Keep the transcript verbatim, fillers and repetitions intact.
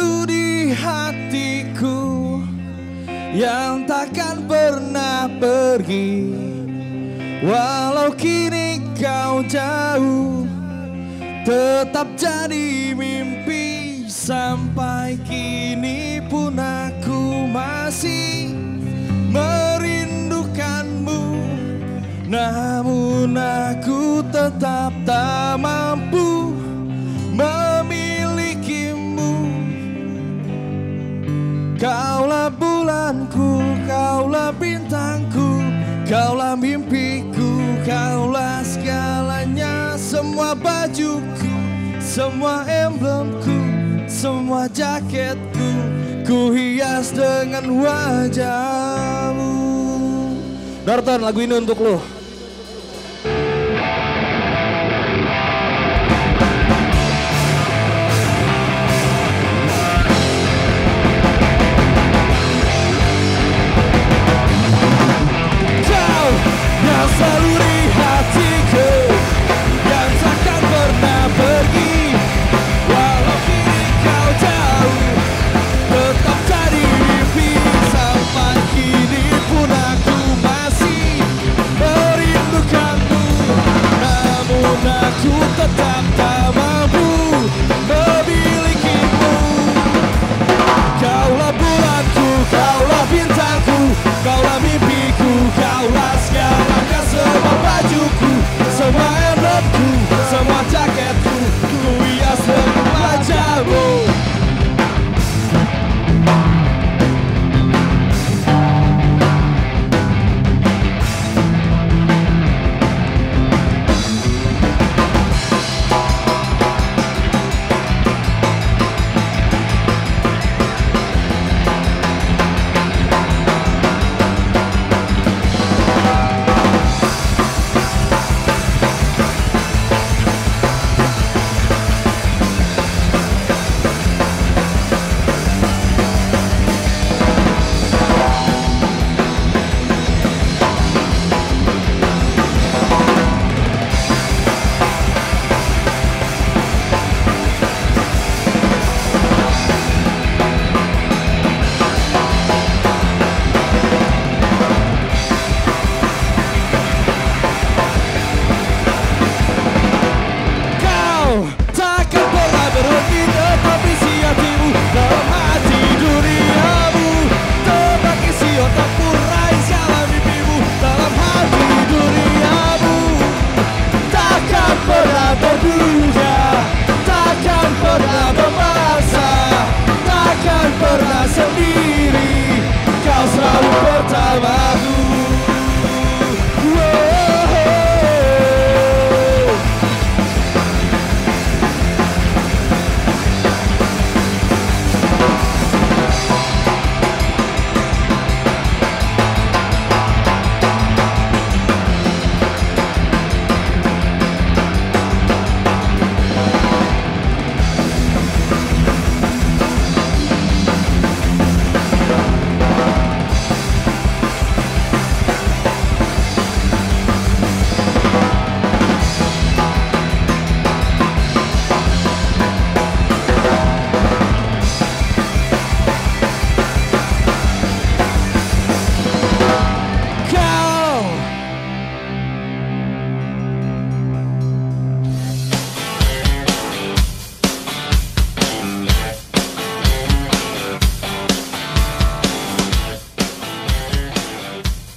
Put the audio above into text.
selalu di hatiku, yang takkan pernah pergi. Walau kini kau jauh, tetap jadi mimpi. Sampai kini pun aku masih merindukanmu, namun aku tetap tak mampu memilikimu. Kaulah bulanku, kaulah bintangku, kaulah mimpiku, kaulah segalanya. Semua bajuku, semua emblemku, semua jaketku, ku hias dengan wajahmu. Norton, lagu ini untuk lo.